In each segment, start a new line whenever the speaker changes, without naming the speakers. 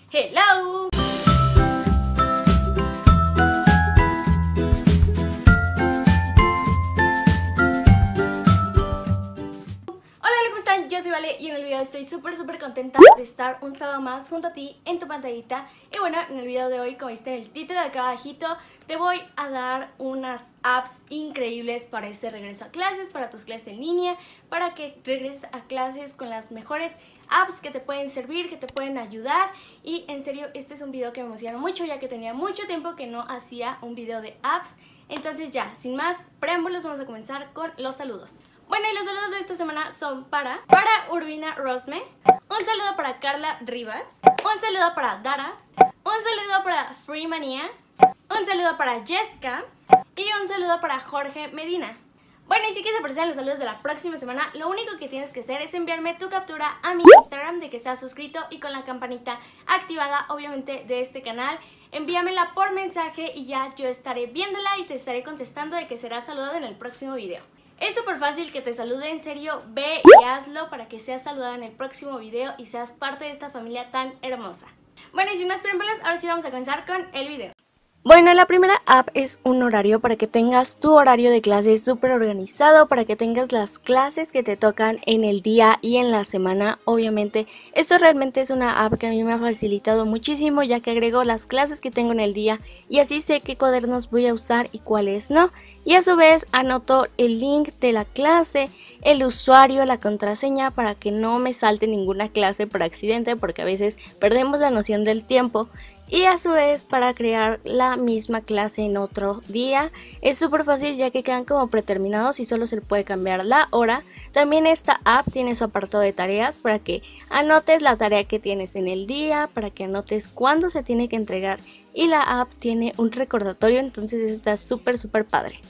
Hello! Yo soy Vale y en el video estoy súper contenta de estar un sábado más junto a ti en tu pantallita. Y bueno, en el video de hoy, como viste en el título de acá abajito, te voy a dar unas apps increíbles para este regreso a clases, para tus clases en línea, para que regreses a clases con las mejores apps que te pueden servir, que te pueden ayudar. Y en serio, este es un video que me emociona mucho, ya que tenía mucho tiempo que no hacía un video de apps. Entonces ya, sin más preámbulos, vamos a comenzar con los saludos. Bueno, y los saludos de esta semana son para Urbina Rosme, un saludo para Carla Rivas, un saludo para Dara, un saludo para Freemania, un saludo para Jessica y un saludo para Jorge Medina. Bueno, y si quieres aparecer en los saludos de la próxima semana, lo único que tienes que hacer es enviarme tu captura a mi Instagram de que estás suscrito y con la campanita activada, obviamente, de este canal. Envíamela por mensaje y ya yo estaré viéndola y te estaré contestando de que serás saludado en el próximo video. Es súper fácil que te salude, en serio, ve y hazlo para que seas saludada en el próximo video y seas parte de esta familia tan hermosa. Bueno, y sin más preámbulos, ahora sí vamos a comenzar con el video. Bueno, la primera app es un horario para que tengas tu horario de clases súper organizado, para que tengas las clases que te tocan en el día y en la semana, obviamente. Esto realmente es una app que a mí me ha facilitado muchísimo, ya que agrego las clases que tengo en el día y así sé qué cuadernos voy a usar y cuáles no. Y a su vez anoto el link de la clase, el usuario, la contraseña para que no me salte ninguna clase por accidente, porque a veces perdemos la noción del tiempo. Y a su vez para crear la misma clase en otro día es súper fácil, ya que quedan como predeterminados y solo se le puede cambiar la hora. También esta app tiene su apartado de tareas para que anotes la tarea que tienes en el día, para que anotes cuándo se tiene que entregar, y la app tiene un recordatorio, entonces eso está súper padre.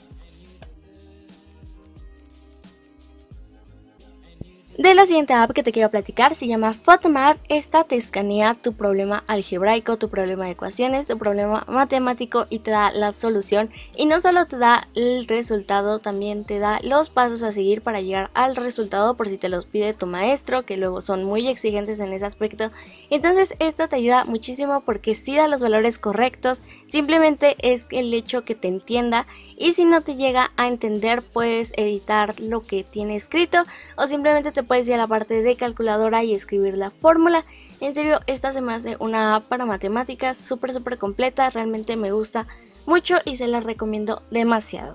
De la siguiente app que te quiero platicar se llama Photomath. Esta te escanea tu problema algebraico, tu problema de ecuaciones, tu problema matemático y te da la solución. Y no solo te da el resultado, también te da los pasos a seguir para llegar al resultado por si te los pide tu maestro, que luego son muy exigentes en ese aspecto. Entonces esto te ayuda muchísimo porque sí da los valores correctos, simplemente es el hecho que te entienda, y si no te llega a entender puedes editar lo que tiene escrito o simplemente te puedes ir a la parte de calculadora y escribir la fórmula. En serio, esta se me hace una app para matemáticas súper completa, realmente me gusta mucho y se la recomiendo demasiado.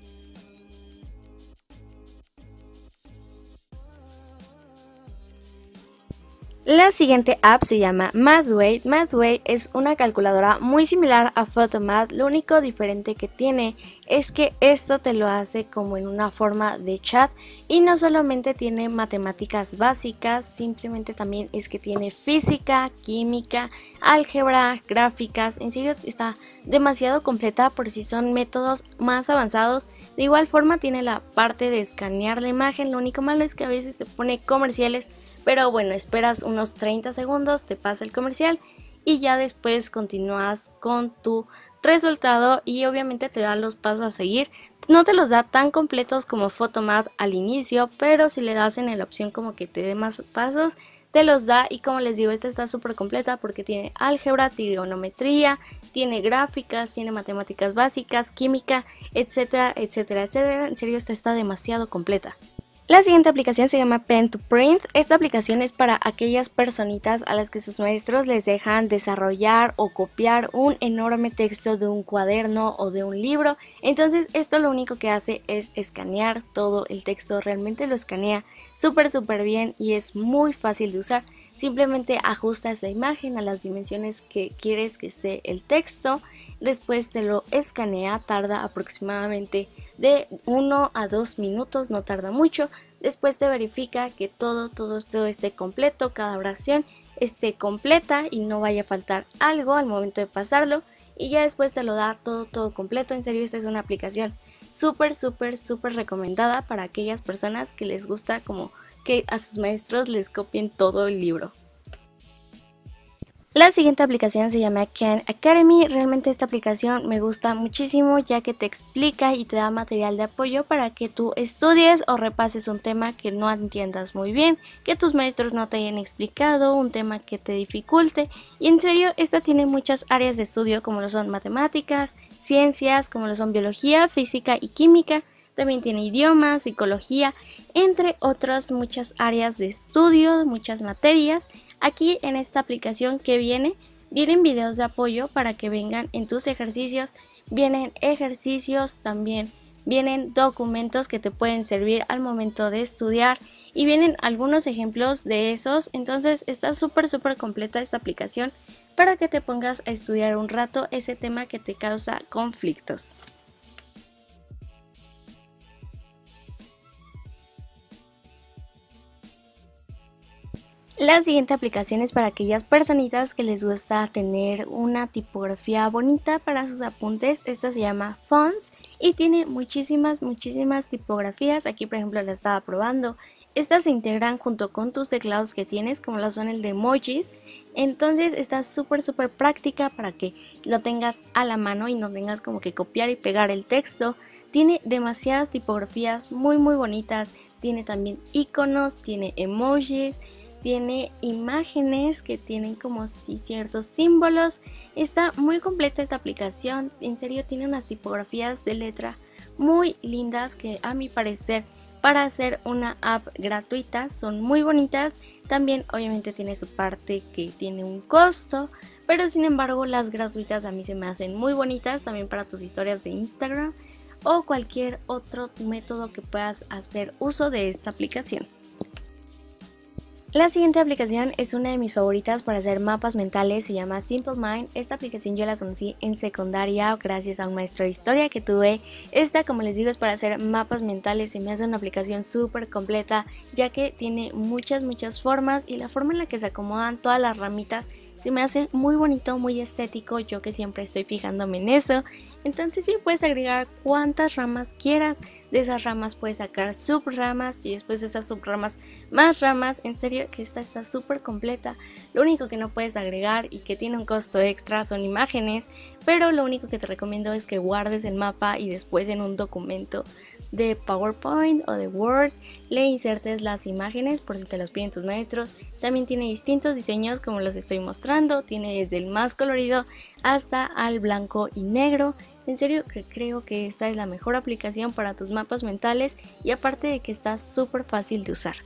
La siguiente app se llama Mathway. Mathway es una calculadora muy similar a Photomath, lo único diferente que tiene es que esto te lo hace como en una forma de chat y no solamente tiene matemáticas básicas, simplemente también es que tiene física, química, álgebra, gráficas. En serio está demasiado completa por si son métodos más avanzados. De igual forma tiene la parte de escanear la imagen, lo único malo es que a veces te pone comerciales, pero bueno, esperas unos 30 segundos, te pasa el comercial y ya después continúas con tu resultado y obviamente te da los pasos a seguir. No te los da tan completos como Photomath al inicio, pero si le das en la opción como que te dé más pasos, te los da. Y como les digo, esta está súper completa porque tiene álgebra, trigonometría, tiene gráficas, tiene matemáticas básicas, química, etcétera. En serio, esta está demasiado completa. La siguiente aplicación se llama Pen to Print. Esta aplicación es para aquellas personitas a las que sus maestros les dejan desarrollar o copiar un enorme texto de un cuaderno o de un libro. Entonces esto lo único que hace es escanear todo el texto, realmente lo escanea súper bien y es muy fácil de usar. Simplemente ajustas la imagen a las dimensiones que quieres que esté el texto, después te lo escanea, tarda aproximadamente de 1 a 2 minutos, no tarda mucho. Después te verifica que todo esté completo, cada oración esté completa y no vaya a faltar algo al momento de pasarlo, y ya después te lo da todo completo. En serio, esta es una aplicación súper recomendada para aquellas personas que les gusta como que a sus maestros les copien todo el libro. La siguiente aplicación se llama Khan Academy. Realmente esta aplicación me gusta muchísimo ya que te explica y te da material de apoyo para que tú estudies o repases un tema que no entiendas muy bien, que tus maestros no te hayan explicado, un tema que te dificulte. Y en serio, esta tiene muchas áreas de estudio como lo son matemáticas, ciencias, como lo son biología, física y química. También tiene idiomas, psicología, entre otras muchas áreas de estudio, muchas materias. Aquí en esta aplicación que vienen videos de apoyo para que vengan en tus ejercicios, vienen ejercicios también, vienen documentos que te pueden servir al momento de estudiar y vienen algunos ejemplos de esos. Entonces está súper completa esta aplicación para que te pongas a estudiar un rato ese tema que te causa conflictos. La siguiente aplicación es para aquellas personitas que les gusta tener una tipografía bonita para sus apuntes. Esta se llama Fonts y tiene muchísimas tipografías. Aquí por ejemplo la estaba probando. Estas se integran junto con tus teclados que tienes, como lo son el de emojis. Entonces está súper práctica para que lo tengas a la mano y no tengas como que copiar y pegar el texto. Tiene demasiadas tipografías muy bonitas. Tiene también iconos, tiene emojis. Tiene imágenes que tienen como si ciertos símbolos. Está muy completa esta aplicación. En serio tiene unas tipografías de letra muy lindas que a mi parecer para hacer una app gratuita son muy bonitas. También obviamente tiene su parte que tiene un costo, pero sin embargo las gratuitas a mí se me hacen muy bonitas también para tus historias de Instagram o cualquier otro método que puedas hacer uso de esta aplicación. La siguiente aplicación es una de mis favoritas para hacer mapas mentales, se llama Simple Mind. Esta aplicación yo la conocí en secundaria gracias a un maestro de historia que tuve. Esta, como les digo, es para hacer mapas mentales. Se me hace una aplicación súper completa ya que tiene muchas formas y la forma en la que se acomodan todas las ramitas se me hace muy bonito, muy estético, yo que siempre estoy fijándome en eso. Entonces sí, puedes agregar cuantas ramas quieras, de esas ramas puedes sacar subramas y después de esas subramas más ramas. En serio que esta está súper completa. Lo único que no puedes agregar y que tiene un costo extra son imágenes, pero lo único que te recomiendo es que guardes el mapa y después en un documento de PowerPoint o de Word le insertes las imágenes por si te las piden tus maestros. También tiene distintos diseños como los estoy mostrando, tiene desde el más colorido hasta al blanco y negro. En serio que creo que esta es la mejor aplicación para tus mapas mentales y aparte de que está súper fácil de usar.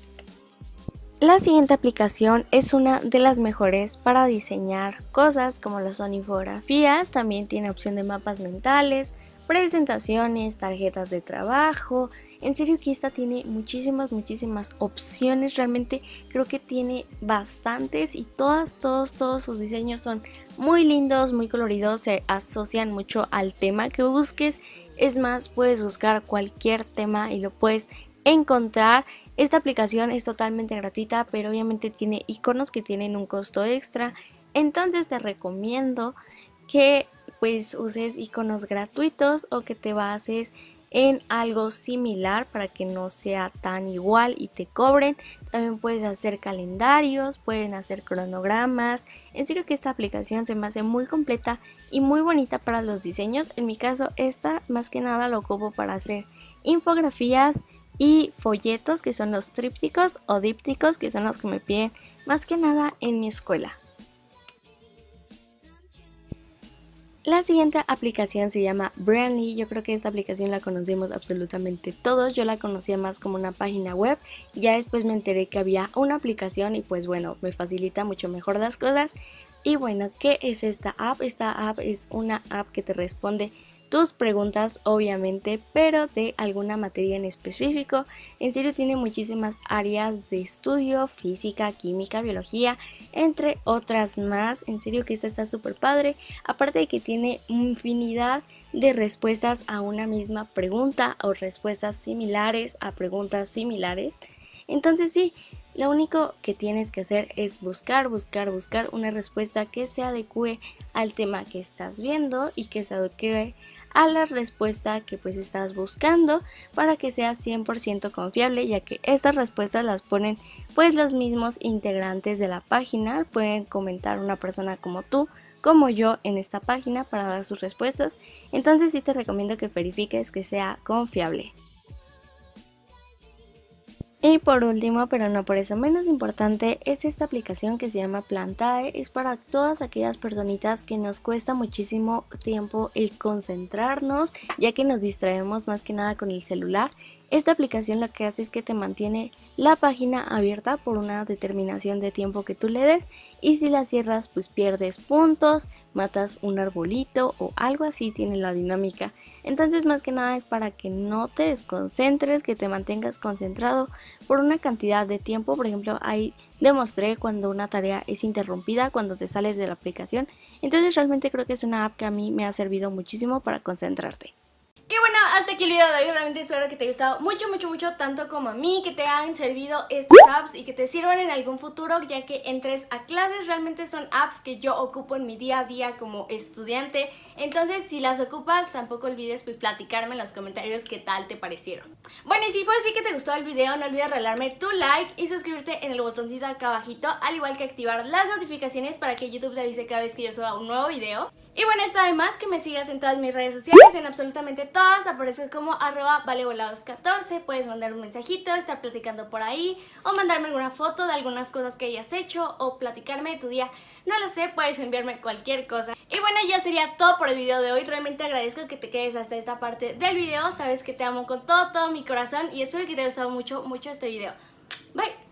La siguiente aplicación es una de las mejores para diseñar cosas como lo son infografías, también tiene opción de mapas mentales, presentaciones, tarjetas de trabajo. En serio que esta tiene muchísimas opciones, realmente creo que tiene bastantes y todos sus diseños son muy lindos, muy coloridos, se asocian mucho al tema que busques. Es más, puedes buscar cualquier tema y lo puedes encontrar. Esta aplicación es totalmente gratuita, pero obviamente tiene iconos que tienen un costo extra, entonces te recomiendo que pues uses iconos gratuitos o que te bases en algo similar para que no sea tan igual y te cobren. También puedes hacer calendarios, pueden hacer cronogramas. En serio que esta aplicación se me hace muy completa y muy bonita para los diseños. En mi caso esta más que nada lo ocupo para hacer infografías y folletos, que son los trípticos o dípticos, que son los que me piden más que nada en mi escuela. La siguiente aplicación se llama Brandly. Yo creo que esta aplicación la conocemos absolutamente todos. Yo la conocía más como una página web. Ya después me enteré que había una aplicación y pues bueno, me facilita mucho mejor las cosas. Y bueno, ¿qué es esta app? Esta app es una app que te responde tus preguntas obviamente, pero de alguna materia en específico. En serio tiene muchísimas áreas de estudio, física, química, biología, entre otras más. En serio que esta está súper padre, aparte de que tiene infinidad de respuestas a una misma pregunta o respuestas similares a preguntas similares. Entonces sí, lo único que tienes que hacer es buscar una respuesta que se adecue al tema que estás viendo y que se adecue a la respuesta que pues estás buscando para que sea 100% confiable, ya que estas respuestas las ponen pues los mismos integrantes de la página. Pueden comentar una persona como tú, como yo en esta página para dar sus respuestas. Entonces sí te recomiendo que verifiques que sea confiable. Y por último, pero no por eso menos importante, es esta aplicación que se llama Plantae. Es para todas aquellas personitas que nos cuesta muchísimo tiempo el concentrarnos, ya que nos distraemos más que nada con el celular. Esta aplicación lo que hace es que te mantiene la página abierta por una determinación de tiempo que tú le des, y si la cierras pues pierdes puntos, matas un arbolito o algo así, tiene la dinámica. Entonces más que nada es para que no te desconcentres, que te mantengas concentrado por una cantidad de tiempo. Por ejemplo, ahí demostré cuando una tarea es interrumpida, cuando te sales de la aplicación. Entonces realmente creo que es una app que a mí me ha servido muchísimo para concentrarte. Y bueno, hasta aquí el video de hoy. Realmente espero que te haya gustado mucho, tanto como a mí, que te hayan servido estas apps y que te sirvan en algún futuro, ya que entres a clases. Realmente son apps que yo ocupo en mi día a día como estudiante. Entonces, si las ocupas, tampoco olvides pues platicarme en los comentarios qué tal te parecieron. Bueno, y si fue así que te gustó el video, no olvides regalarme tu like y suscribirte en el botoncito acá abajito, al igual que activar las notificaciones para que YouTube te avise cada vez que yo suba un nuevo video. Y bueno, está además que me sigas en todas mis redes sociales, en absolutamente todas, aparezco como @valevolados14, puedes mandar un mensajito, estar platicando por ahí, o mandarme alguna foto de algunas cosas que hayas hecho, o platicarme de tu día, no lo sé, puedes enviarme cualquier cosa. Y bueno, ya sería todo por el video de hoy. Realmente agradezco que te quedes hasta esta parte del video, sabes que te amo con todo mi corazón y espero que te haya gustado mucho este video. Bye.